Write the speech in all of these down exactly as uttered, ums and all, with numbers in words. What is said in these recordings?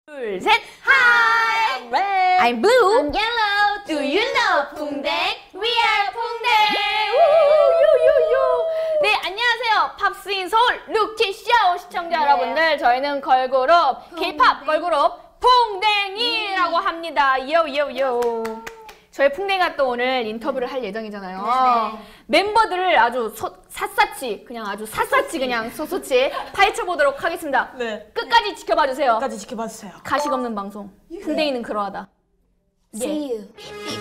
둘, 셋! Hi! I'm red. I'm blue. I'm yellow. Do you know 풍뎅? We are 풍뎅! 우유유유! 네, 안녕하세요. 팝스인 서울 루키쇼 시청자 네. 여러분들. 저희는 걸그룹, K-팝 걸그룹 풍뎅이라고 합니다. 요요요. 저희 풍뎅이가 또 오늘 인터뷰를 할 예정이잖아요. 네네. 멤버들을 아주 소, 샅샅이 그냥 아주 샅샅이 그냥 소소치 파헤쳐 보도록 하겠습니다. 네. 끝까지 지켜봐 주세요. 끝까지 지켜봐 주세요. 가식 없는 방송. 풍뎅이는 그러하다. See you.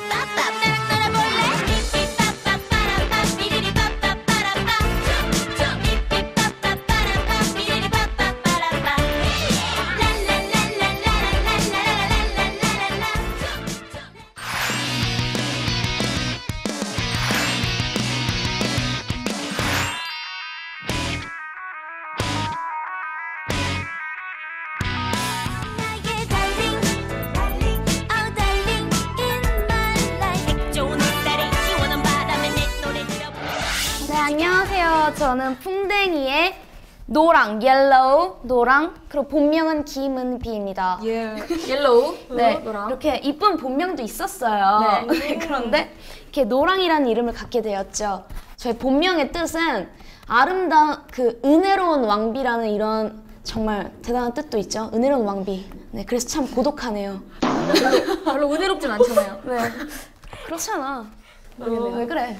네, 안녕하세요. 저는 풍뎅이의 노랑, 옐로우, 노랑, 그리고 본명은 김은비입니다. 예. 옐로우. 네, 노랑. 이렇게 이쁜 본명도 있었어요. 네. 네, 그런데 이렇게 노랑이라는 이름을 갖게 되었죠. 저희 본명의 뜻은 아름다운, 그 은혜로운 왕비라는 이런 정말 대단한 뜻도 있죠. 은혜로운 왕비. 네, 그래서 참 고독하네요. 별로, 별로 은혜롭진 않잖아요. 네, 그렇잖아. 어, 왜 그래?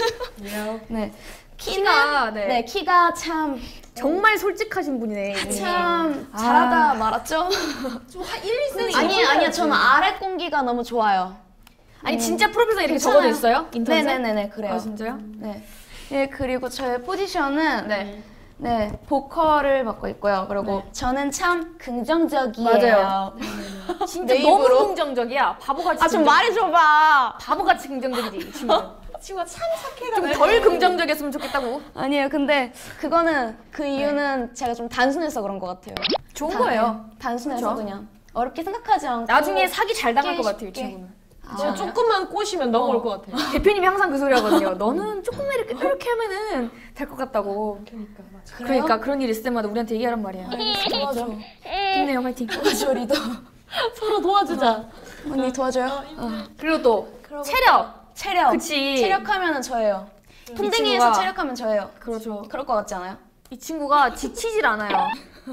네, 키는 키가, 네. 네, 키가 참 정말 솔직하신 분이네. 참 아. 잘하다 말았죠? 좀한 일, 이 센티미터. 아니 아니요, 저는 아래 공기가 너무 좋아요. 아니 진짜 프로필에 이렇게 괜찮아요. 적어져 있어요? 인터넷에? 네네네네, 그래요. 아 진짜요? 네. 예, 그리고 저의 포지션은 네. 네, 보컬을 맡고 있고요. 그리고 저는 참 긍정적이에요. 맞아요. 진짜 내 너무 입으로? 긍정적이야. 바보같이. 아, 좀 긍정- 말해줘봐. 바보같이 긍정적이지 이 친구. 친구가 참 착해가. 좀 덜 긍정적이었으면 좋겠다고. 아니에요. 근데 그거는 그 이유는 제가 좀 단순해서 그런 것 같아요. 좋은 단- 거예요. 네, 단순해서 그쵸? 그냥 어렵게 생각하지 않고 나중에 사기 잘 당할 것 쉽게, 같아요 이 쉽게. 친구는. 제가 조금만 꼬시면 넘어올 것 같아요. 대표님이 항상 그 소리 하거든요. 너는 조금만 이렇게 이렇게 하면은 될 것 같다고. 그러니까 맞아. 그래요? 그러니까 그런 일 있을 때마다 우리한테 얘기하란 말이야. 도와줘. 힘내요, 화이팅. 도와줘, 리더. 서로 도와주자. 언니 도와줘요. 어. 그리고 또 체력. 체력. 그치. 체력하면은 저예요. 이 풍뎅이에서 친구가- 체력하면 저예요. 그렇죠. 그럴 것 같지 않아요? 이 친구가 지치질 않아요.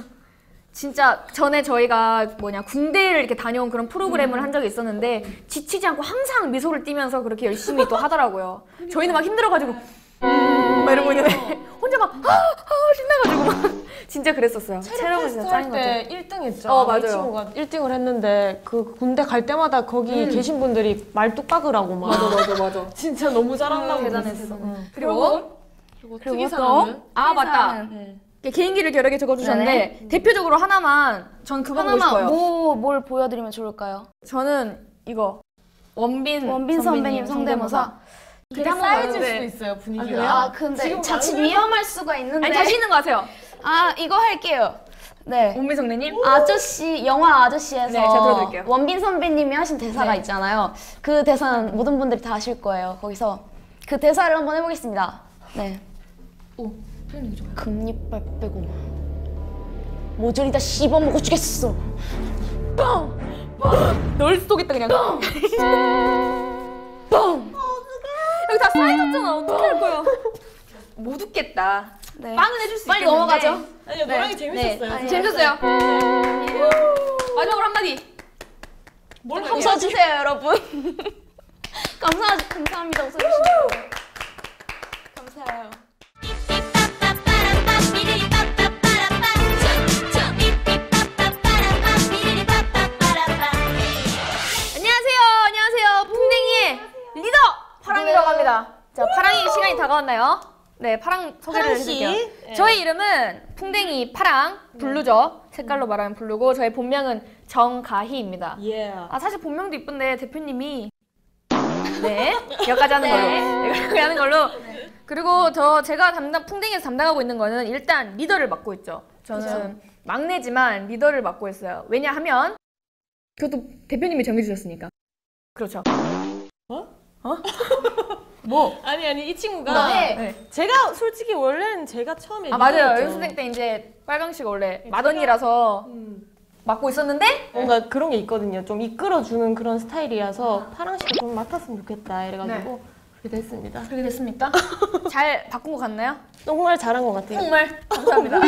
진짜 전에 저희가 뭐냐 군대를 이렇게 다녀온 그런 프로그램을 한 적이 있었는데 지치지 않고 항상 미소를 띠면서 그렇게 열심히 또 하더라고요. 저희는 막 힘들어가지고 음, 막 이러고 있는데 혼자 막 아, 아, 신나가지고 막 진짜 그랬었어요. 체력은 진짜 짱인 것 같아요. 때 일 등 했죠. 어, 맞아요. 이 친구가 일 등을 했는데 그 군대 갈 때마다 거기 계신 분들이 말뚝박으라고 막. 맞아 맞아 맞아. 진짜 너무 잘한다고. 대단했어. 응. 그리고 그리고 그리고 특이사항은 아 맞다. 특이사항은 이렇게 개인기를 여러 개 적어주셨는데 대표적으로 하나만 전 그거 보고 하나만 싶어요. 뭐, 뭘 보여드리면 좋을까요? 저는 이거 원빈 원빈 선배님 성대모사. 그게 한번 쌓여질 봤는데. 수도 있어요 분위기가. 그래요? 아, 근데 지금 자칫 말을 위험할 수가 있는데. 아니 자신 있는 거 하세요. 아, 이거 할게요. 네. 원빈 선배님. 아저씨, 영화 아저씨에서 네, 제가 들어드릴게요. 원빈 선배님이 하신 대사가 네. 있잖아요. 그 대사는 모든 분들이 다 아실 거예요. 거기서 그 대사를 한번 해보겠습니다. 네. 오, 표현력이 좋아요. 금리빨 빼고 모조리 다 씹어먹어 주겠어. 널 쏘겠다 그냥. 뻥! 여기 다 쌓여졌잖아. 어떻게 할 거야? 못 웃겠다. 네. 빵은 해줄 수 빨리 있겠는데. 넘어가죠. 아니요 네. 노랑이 재밌었어요. 네. 재밌었어요. 마지막으로 한마디. 뭘 웃어주세요, 여러분. 감사, 감사합니다. 웃어주시고. 감사해요. 안녕하세요. 안녕하세요. 풍뎅이의 리더 파랑이라고 합니다. 자, 파랑이 시간이 다가왔나요? 네, 파랑 소개를 파랑 씨. 해드릴게요. 네. 저희 이름은 풍뎅이 파랑, 블루죠. 색깔로 말하면 블루고 저희 본명은 정가희입니다. 예. 아 사실 본명도 이쁜데 대표님이 네 여기까지 하는 걸로 여기까지 하는 걸로 그리고 저 제가 담당 풍뎅이에서 담당하고 있는 거는 일단 리더를 맡고 있죠. 저는 막내지만 리더를 맡고 있어요. 왜냐하면 그것도 대표님이 정해주셨으니까. 그렇죠. 어? 어? 뭐? 아니 아니 이 친구가 네. 네. 제가 솔직히 원래는 제가 처음에 아 맞아요. 리더였죠. 연습생 때 이제 빨강 씨가 원래 마더니라서 음. 맡고 있었는데 뭔가 그런 게 있거든요. 좀 이끌어주는 그런 스타일이라서 파랑 씨가 좀 맡았으면 좋겠다 이래가지고 그렇게 됐습니다. 그렇게 됐습니까? 잘 바꾼 것 같나요? 정말 잘한 것 같아요. 정말 감사합니다.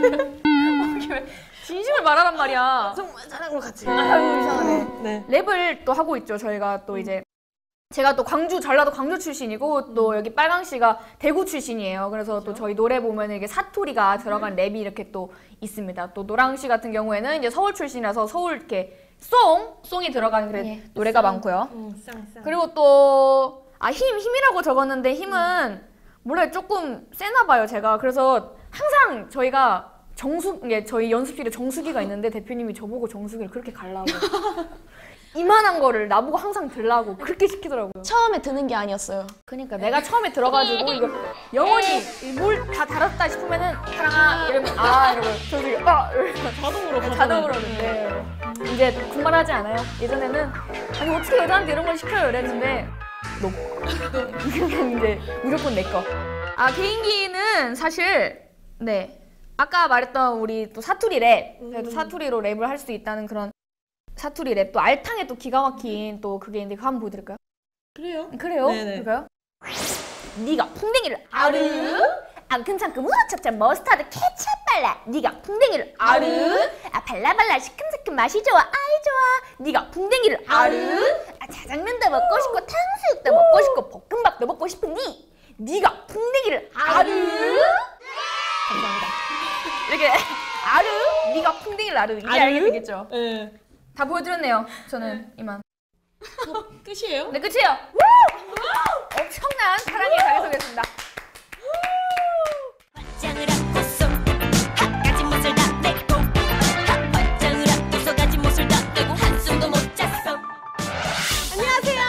진심을 말하란 말이야. 정말 잘한 것 같지. 아유 이상하네. 네. 랩을 또 하고 있죠. 저희가 또 이제 제가 또 광주 전라도 광주 출신이고 또 여기 빨강 씨가 대구 출신이에요. 그래서 또 저희 노래 보면 이게 사투리가 들어간 랩이 이렇게 또 있습니다. 또 노랑 씨 같은 경우에는 이제 서울 출신이라서 서울 이렇게 송 송이 들어간 그래 예. 노래가 많고요. 음, 쌍쌍. 그리고 또 아 힘 힘이라고 적었는데 힘은 몰라요. 조금 세나 봐요 제가. 그래서 항상 저희가 정수 예 저희 연습실에 정수기가 있는데 대표님이 저보고 정수기를 그렇게 갈라고 이만한 거를 나보고 항상 들라고 그렇게 시키더라고요. 처음에 드는 게 아니었어요. 그러니까 내가 처음에 들어가지고 이거 영원히 뭘 다 달았다 싶으면은 사랑아 이러면 아 이러고 저기 아 이러고 자동으로 자동으로 하는데 이제 군말하지 않아요. 예전에는 아니 어떻게 여자한테 이런 걸 시켜요 이랬는데 노 그냥 이제 무조건 내 거. 아 개인기는 사실 네 아까 말했던 우리 또 사투리 랩 그래도 사투리로 랩을 할 수 있다는 그런 사투리 랩 또 알탕에 또 기가 막힌 또 그게 있는데 그거 한번 보여드릴까요? 그래요? 그래요? 네네. 그럴까요? 네가 풍뎅이를 아르 앙큼상큼 우후찹찹 머스타드 케찹 발라 네가 풍뎅이를 아르 아 발라발라 시큼시큼 맛이 좋아 아이 좋아 네가 풍뎅이를 아르 아 자장면도 먹고 싶고 탕수육도 먹고 싶고 볶음밥도 먹고 싶은 니 네가 풍뎅이를 아르 감사합니다 이렇게 아르 네가 풍뎅이를 아르 이제 알게 되겠죠? 네. 다 보여드렸네요 저는 이만 끝이에요? 네 끝이에요 엄청난 사랑의 자기소개였습니다 화장을 하고서 가진 못을 다 내고 화장을 하고서 가진 못을 다 내고 한숨도 못 잤어. 안녕하세요.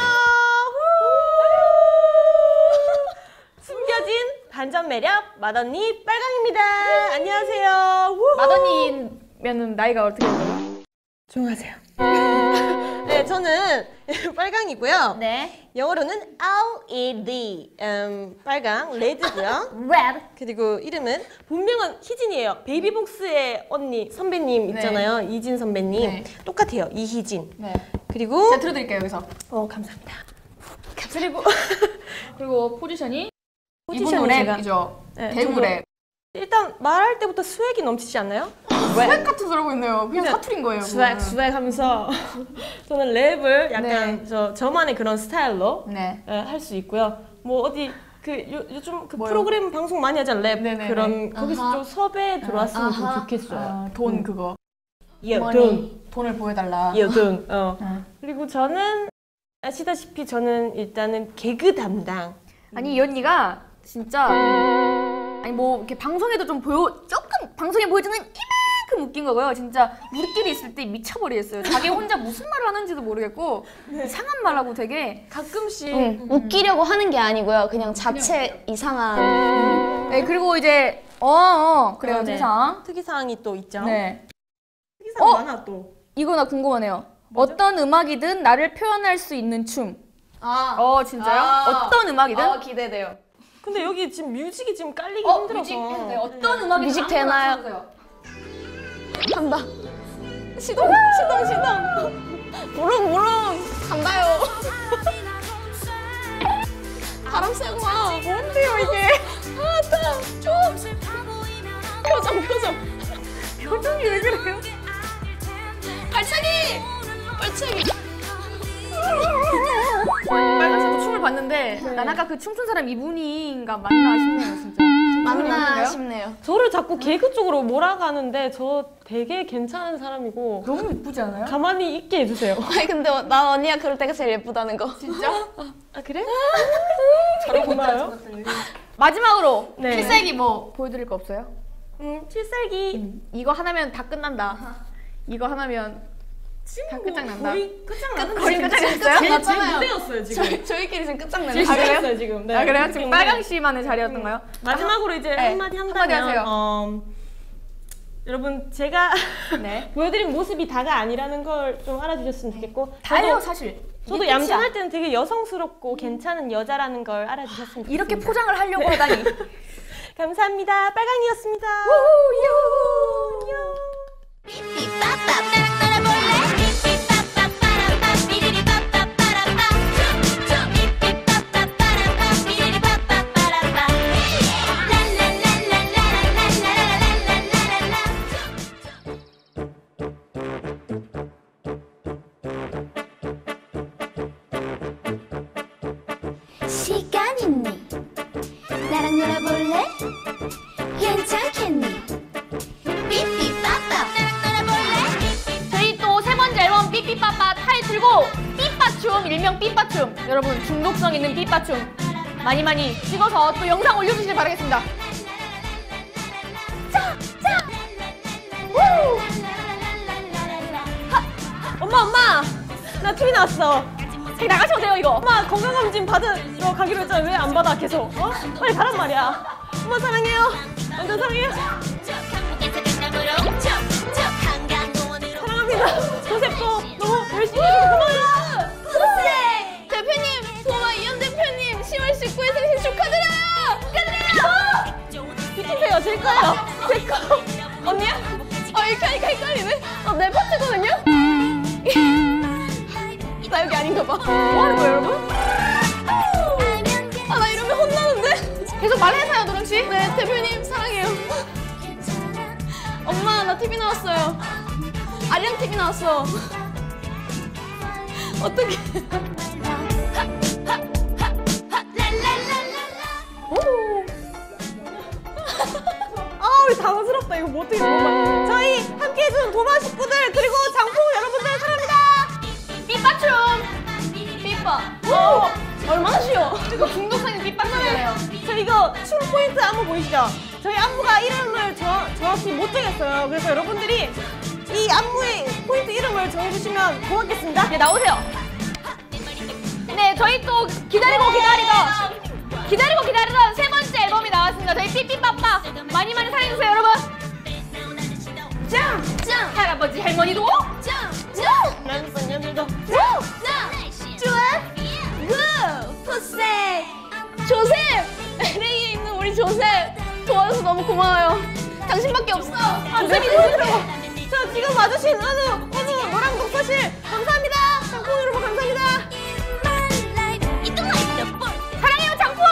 숨겨진 반전 매력 맏언니 빨강입니다. 안녕하세요. 맏언니면은 나이가 어떻게 되죠? 조용하세요. 네, 저는 빨강이고요. 네 영어로는 L-E-D, 음, 빨강, 레드고요. Red 그리고 이름은 본명은 희진이에요. 베이비복스의 언니 선배님 있잖아요. 이진 선배님. 네. 똑같아요. 이희진. 네 그리고 제가 들어드릴게요 여기서 어 감사합니다. 그리고 그리고 포지션이 포지션이 이분 제가- 랩이죠 네, 대구 저도- 랩 일단 말할 때부터 스웩이 넘치지 않나요? 스웩 같은 소리 하고 있네요 그냥 사투리인 거예요 스웩 스웩 하면서 저는 랩을 약간 네. 저 저만의 그런 스타일로 네 할 수 있고요. 뭐 어디 그 요, 요즘 그 뭐요? 프로그램 방송 많이 하잖아요. 랩 네네네. 그런 거기서 아하. 좀 섭외 들어왔으면 좀 아하. 좋겠어요. 아, 돈 그거 예, 돈, 머니 돈을 보여달라 예, 돈. 어. 어. 그리고 저는 아시다시피 저는 일단은 개그 담당. 아니 이 언니가 진짜 아니 뭐 이렇게 방송에도 좀 보여 조금 방송에 보여주는 이만큼 웃긴 거고요. 진짜 우리끼리 있을 때 미쳐버리겠어요. 자기 혼자 무슨 말을 하는지도 모르겠고 이상한 말하고 되게 가끔씩 응, 웃기려고 하는 게 아니고요. 그냥 자체 이상한. 네 그리고 이제 어어 그래요 어, 네. 세상 특이 사항이 또 있죠. 네 특이 사항 어? 많아 또. 이거 나 궁금하네요. 어떤 음악이든 나를 표현할 수 있는 춤. 아, 어 진짜요? 아. 어떤 음악이든? 어, 기대돼요. 근데 여기 지금 뮤직이 지금 깔리기 어 힘들어서. 뮤직 네, 어떤 음악이든 뮤직 아무거나 되나요? 찾아주세요. 간다. 시동, 시동, 시동. 부릉, 부릉. 간다요. 바람 쐬고 와. 뭔데요, 이게? 아, 땀, 좀. 표정, 표정. 표정이 왜 그래요? 발차기! 발차기! 빨간색도 춤을 봤는데 난 아까 그 춤춘 사람 이분인가 맞나 싶네요 진짜. 맞나 싶네요. 저를 자꾸 개그 쪽으로 몰아가는데 저 되게 괜찮은 사람이고 너무 예쁘지 않아요? 가만히 있게 해주세요. 아니, 근데 난 언니가 그럴 때가 제일 예쁘다는 거. 진짜? 아 그래? 저런가요? 마지막으로 네. 필살기 뭐 보여드릴 거 없어요? 음, 필살기. 이거 하나면 다 끝난다. 이거 하나면 다 끝장난다. 거의 끝장났어요. 거의 끝장났어요? 제, 제 맞잖아요. 무대였어요 지금. 저희, 저희끼리 지금 끝장내는 제 아, 그래요? 무대였어요 지금. 네. 아 그래요? 지금 근데 빨강 씨만의 자리였던가요? 마지막으로 이제 네, 한마디 한다면 한마디 하세요. 어, 여러분 제가 네. 보여드린 모습이 다가 아니라는 걸 좀 알아주셨으면 좋겠고 다예요 저도, 사실. 저도 이게 얌전할 끝이야. 때는 되게 여성스럽고 괜찮은 여자라는 걸 알아주셨으면 좋겠습니다. 이렇게 포장을 하려고 하다니. 감사합니다. 빨강이었습니다. 우유. 삐삐빠빠 재밌니? 나랑 놀아볼래? 괜찮겠니? 삐삐빠빠 나랑 놀아볼래? 저희 또 세 번째 앨범 삐삐빠빠 타이틀곡 삐빠춤, 일명 삐빠춤. 여러분 중독성 있는 삐빠춤 많이 많이 찍어서 또 영상 올려주시길 바라겠습니다. 자, 자. 우! 엄마 엄마 나 티비 나왔어. 저기 나가셔도 돼요 이거. 엄마 건강검진 받으러 가기로 했잖아. 왜 안 받아 계속? 어? 빨리 가란 말이야. 엄마 사랑해요. 완전 사랑해요. 사랑합니다. 조셉도 너무 열심히 해줘서 고마워요. 조셉! 대표님! 정말 이현 대표님 시월 십구일 생신 축하드려요! 축하드려요! 비키세요. 제 거예요. 제 거. 언니야? 아 이렇게 하니까 헷갈리네? 아, 내 파트거든요? 나 여기 아닌가 봐. 뭐 하는 거예요 여러분? 아, 나 이러면 혼나는데? 계속 말해서요 노령씨. 네, 대표님 사랑해요. 엄마, 나 티비 나왔어요. 아리랑 티비 나왔어. 어떡해. 아 우리 당황스럽다. 이거 뭐 어떻게 먹어? 저희 함께해준 도마 식구들 그리고 장풍 여러분들 사랑합니다. 삐빠춤. 삐빠. 오! 얼마나 쉬워. 이거 중독성 있는 삐빠춤이에요. 저 이거 춤 포인트 안무 보이시죠? 저희 안무가 이름을 저, 정확히 못 정했어요. 그래서 여러분들이 이 안무의 포인트 이름을 정해주시면 고맙겠습니다. 네, 나오세요. 네, 저희 또 기다리고 기다리던 기다리고 기다리던 세 번째 앨범이 나왔습니다. 저희 삐삐빠빠 많이 많이 사랑해주세요, 여러분. 짱! 짱! 할아버지 할머니도 짱! 짱! 랜선 년들도 짱! 좋아? 굿! 푸세! 조셉! 엘에이에 있는 우리 조셉! 도와줘서 너무 고마워요. 당신밖에 없어. 안녕히 계세요. 저 지금 와주신 어느 어느 노랑 독서실 감사합니다. 장풍 여러분 감사합니다. 사랑해요, 장풍!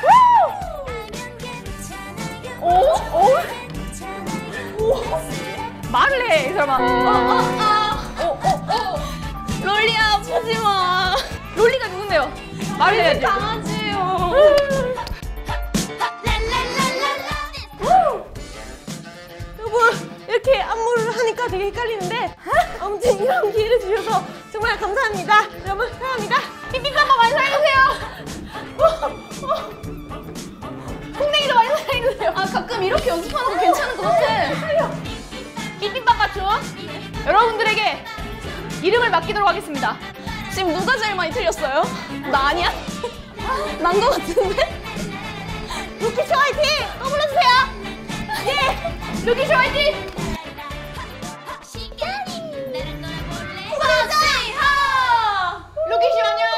오? 오? 오? 말을 해, 이 사람아. 어, 어, 어, 어, 어. 롤리야, 아프지 마. 롤리가 누군데요? 말을 해야지. 강아지요. 여러분 이렇게 안무를 하니까 되게 헷갈리는데 아무튼 이런 기회를 주셔서 정말 감사합니다. 여러분 사랑합니다. 삐삐빠빠 많이 사랑해주세요. 콩댕이도 많이 사랑해주세요. 아, 가끔 이렇게 연습하는 거 괜찮은 것 같아. 삐삐빠빠춤 여러분들에게 이름을 맡기도록 하겠습니다. 지금 누가 제일 많이 틀렸어요? 나 아니야? 난 거 같은데? 루키쇼 화이팅! 또 불러주세요. 예! 루키쇼 화이팅! 루키쇼 안녕!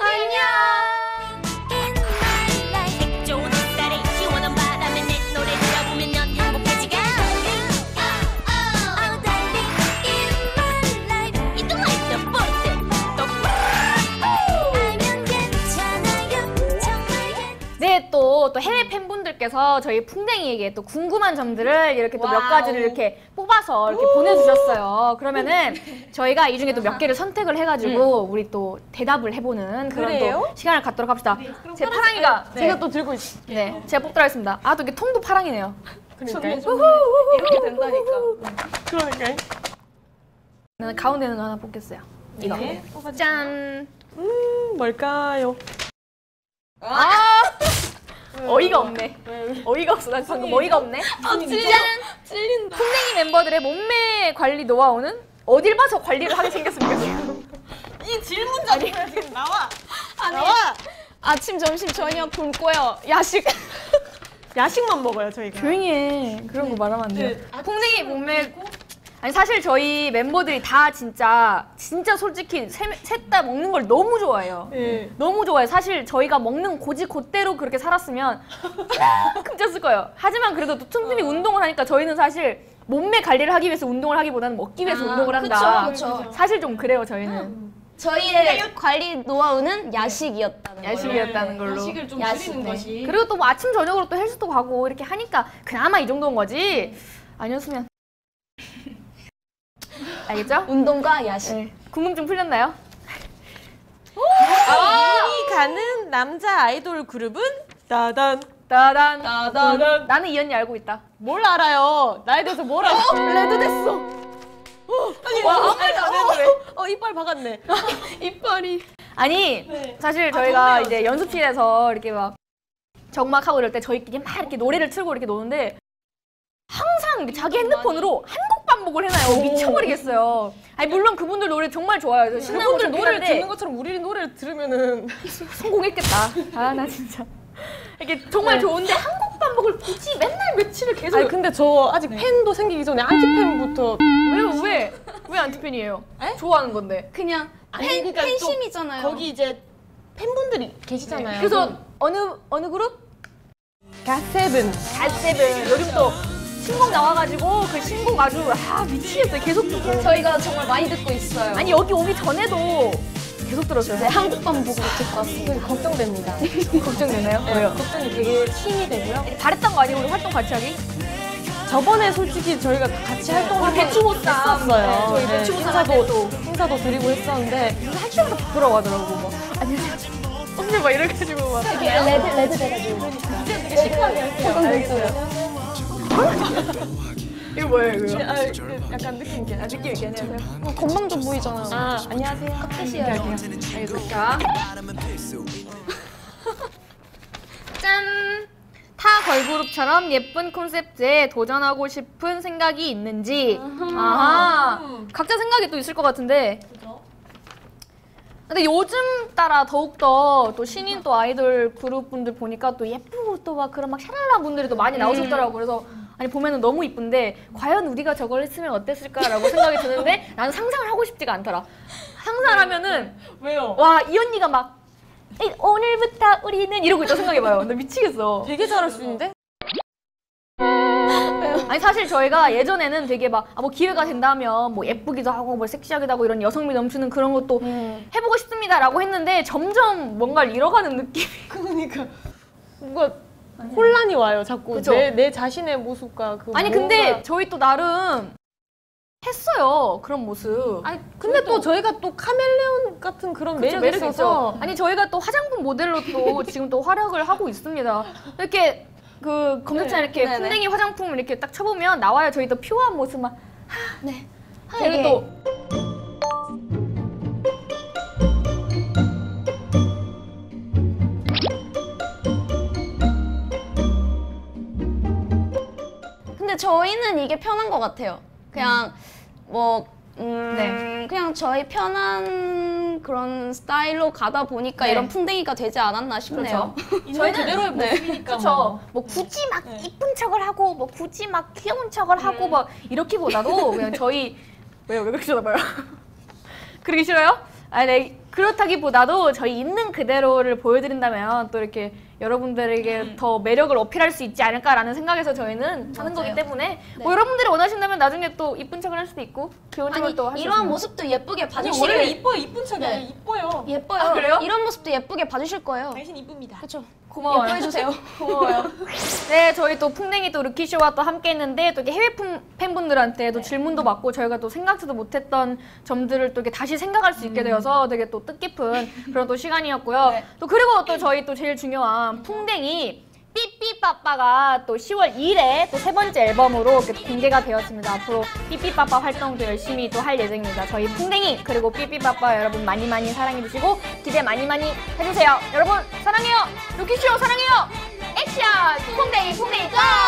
색 좋은 햇살에 시원한 바람에 내 노래 들어보면 넌 행복해지게 Oh darling in my life You don't like the birthday 알면 괜찮아요 정말 네, 또, 또 해외 팬분들께서 저희 풍뎅이에게 또 궁금한 점들을 이렇게 또 몇 와우. 가지를 이렇게 뽑아서 이렇게 보내주셨어요. 그러면은 저희가 이 중에 또 몇 개를 선택을 해가지고 우리 또 대답을 해보는 그런 그래요? 또 시간을 갖도록 합시다. 제 파랑이가 네. 제가 또 들고 있어요. 네, 제가 뽑도록 하겠습니다. 아, 또 이게 통도 파랑이네요. 그러니까요. 이렇게 된다니까. 그러니까요. 나는 가운데 있는 거 하나 뽑겠어요. 이거. 네. 짠! 음 뭘까요? 아! 어이가 없네. 어이가 없어. 난 방금 어이가 없네. 아, 찔려. 찔린다. 풍뎅이 멤버들의 몸매 관리 노하우는 어딜 봐서 관리를 하게 생겼습니까? 이 질문 자체가 지금 나와. 아니, 나와. 아침, 점심, 저녁 굶고요. 야식. 야식만 먹어요 저희가. 조용히 해. 그런 거 말하면 안 돼요. 네. 풍뎅이 몸매. 아니 사실 저희 멤버들이 다 진짜 진짜 솔직히 셋 다 먹는 걸 너무 좋아해요. 네. 너무 좋아해요. 사실 저희가 먹는 고지 곧대로 그렇게 살았으면 끔찍했을 거예요. 하지만 그래도 또 틈틈이 운동을 하니까 저희는 사실 몸매 관리를 하기 위해서 운동을 하기보다는 먹기 위해서 아, 운동을 한다. 그쵸, 그쵸. 사실 좀 그래요 저희는. 저희의 관리 노하우는 야식이었다는 거예요. 야식이었다는 걸로. 야식을 좀 야식, 줄이는 네. 것이 그리고 또 뭐 아침 저녁으로 또 헬스도 가고 이렇게 하니까 그나마 이 정도인 거지. 아니었으면. 알겠죠? 운동과 야식. 네. 궁금증 풀렸나요? 아, 이 아는 남자 아이돌 그룹은 따단. 따단. 따단. 나는 이 언니 알고 있다. 뭘 알아요? 나에 대해서 뭘 알아? 레드 됐어. 아니, 와, 아무 아무 말도 안 말도 했는데. 어, 이빨 박았네. 이빨이. 아니 네. 사실 아, 저희가 좋네요, 이제 연습실에서 이렇게 막 정막하고 이럴 때 저희끼리 막 이렇게 노래를 틀고 이렇게 노는데 항상 자기 핸드폰으로 한 곡 반복을 해놔요. 미쳐버리겠어요. 아니 물론 그분들 노래 정말 좋아요. 저 신나고 그분들 노래를 좋긴 한데 듣는 것처럼 우리 노래를 들으면은 성공했겠다. 아 나 진짜 이게 정말 네. 좋은데 한 곡 반복을 굳이 맨날 며칠을 계속. 아니 근데 저 아직 팬도 생기기 전에 안티팬부터 왜요? 왜? 왜 안티팬이에요? 에? 좋아하는 건데. 그냥 아니, 팬, 그러니까 또 팬심이잖아요. 거기 이제 팬분들이 계시잖아요. 그래서 어느 어느 그룹? 갓세븐. 갓세븐. 요즘 또 신곡 나와가지고 그 신곡 아주 아 미치겠어요. 계속 듣고. 저희가 정말 많이 듣고 있어요. 아니 여기 오기 전에도 계속 들었어요. 네, 한국 반복으로 듣고 왔습니다. 걱정됩니다. 걱정되나요? 네, 걱정이 되게 힘이 되고요. 잘했던 거 아니에요? 우리 활동 같이 하기? 저번에 솔직히 저희가 같이 활동을 배추보쌈. 했었어요. 네, 저희 네, 배추보쌈 할 행사도 행사도 드리고 했었는데 할 때마다 부끄러워하더라고. 막 안녕하세요. 언니 막 이렇게 해가지고 막. 레드, 레드 돼가지고. 되게 시크하게 할게요. 이거 뭐예요 이거? 아, 그 약간 느낌 있게. 아, 느낌 있게 안녕하세요. 어, 건방 좀 보이잖아요. 아, 안녕하세요. 알겠습니다. 짠! 타 걸그룹처럼 예쁜 콘셉트에 도전하고 싶은 생각이 있는지. 아하. 각자 생각이 또 있을 것 같은데. 근데 요즘 따라 더욱더 또 신인 또 아이돌 그룹 분들 보니까 또 예쁘고 또 막 그런 막 샤랄라 분들이 또 많이 나오셨더라고. 그래서 아니 보면은 너무 이쁜데 과연 우리가 저걸 했으면 어땠을까라고 생각이 드는데 나는 상상을 하고 싶지가 않더라. 상상을 하면은 왜요? 와 이 언니가 막 이, 오늘부터 우리는 이러고 있다 생각해봐요. 나 미치겠어. 되게 잘할 수 있는데? 아니 사실 저희가 예전에는 되게 막 뭐 기회가 된다면 뭐 예쁘기도 하고 뭐 섹시하기도 하고 이런 여성미 넘치는 그런 것도 해보고 싶습니다라고 했는데 점점 뭔가를 잃어가는 느낌이. 그러니까 뭔가 혼란이 와요. 자꾸 그쵸? 내, 내 자신의 모습과 그 아니 뭔가- 근데 저희 또 나름 했어요 그런 모습. 아니 근데 또 저희가 또 카멜레온 같은 그런 그쵸, 매력이 있어서 아니 저희가 또 화장품 모델로 또 지금 또 활약을 하고 있습니다. 이렇게 그 검색창에 이렇게 네네. 풍뎅이 화장품을 이렇게 딱 쳐보면 나와요. 저희 또 퓨어한 모습만. 네. 되게 또 근데 저희는 이게 편한 것 같아요. 그냥 뭐 음, 네. 그냥 저희 편한 그런 스타일로 가다 보니까 네. 이런 풍뎅이가 되지 않았나 싶네요. 저희 그대로의 모습이니까 그렇죠. 뭐 굳이 막 이쁜 척을 하고 뭐 굳이 막 귀여운 척을 하고 막 이렇기보다도 그냥 저희 왜요? 왜 그렇게 쳐다봐요? 그러기 싫어요? 아, 네. 그렇다기보다도 저희 있는 그대로를 보여드린다면 또 이렇게 여러분들에게 더 매력을 어필할 수 있지 않을까라는 생각에서 저희는 하는 거기 때문에 뭐 여러분들이 원하신다면 나중에 또 이쁜 척을 할 수도 있고 귀여운 척을 아니 또 하실 이러한 수 모습도 예쁘게 아니 봐주실 원래 이뻐요. 이쁜 척이 네. 아니라 이뻐요. 예뻐요. 아, 그래요? 이런 모습도 예쁘게 봐주실 거예요. 당신 이쁩니다. 그렇죠. 고마워요. 예뻐해주세요. 고마워요. 네, 저희 또 풍뎅이 또 루키쇼와 또 함께 했는데 또 이렇게 해외 품- 팬분들한테 또 질문도 받고 저희가 또 생각지도 못했던 점들을 또 이렇게 다시 생각할 수 있게 되어서 되게 또 뜻깊은 그런 또 시간이었고요. 네. 또 그리고 또 저희 또 제일 중요한 풍뎅이 삐삐빠빠가 또 시월 일일에 또 세 번째 앨범으로 이렇게 공개가 되었습니다. 앞으로 삐삐빠빠 활동도 열심히 또 할 예정입니다. 저희 풍뎅이 그리고 삐삐빠빠 여러분 많이 많이 사랑해주시고 기대 많이 많이 해주세요. 여러분 사랑해요. 루키쇼 사랑해요. 액션! 풍뎅이 풍뎅이 고!